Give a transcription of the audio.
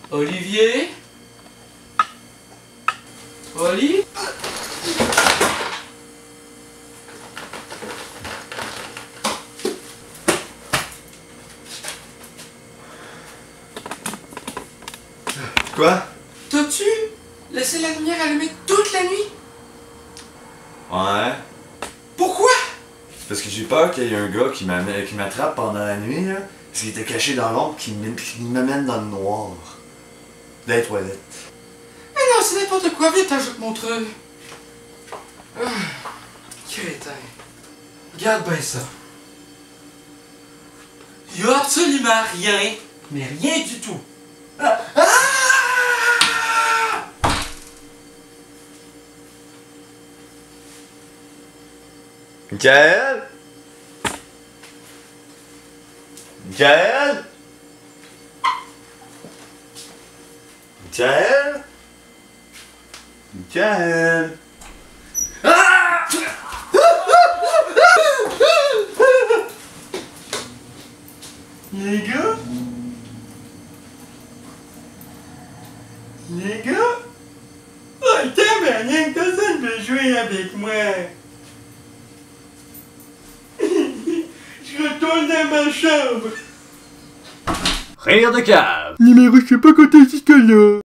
Olivier? Oli? Quoi? T'as-tu laissé la lumière allumée toute la nuit? Ouais. Pourquoi? Parce que j'ai peur qu'il y ait un gars qui m'attrape pendant la nuit, là. Parce qu'il était caché dans l'ombre, qui m'amène dans le noir. Dans les toilettes. Mais non, c'est n'importe quoi. Vite, ajoute mon truc. Crétin. Regarde bien ça. Il y a absolument rien, mais rien du tout. Michael? Michael? Michael? Michael? Ah! Les gars? Les gars? Oh, tabarnak, personne veut jouer avec moi. Je retourne dans ma chambre. Rire de cave. Numéro, je sais pas quand est-ce que là.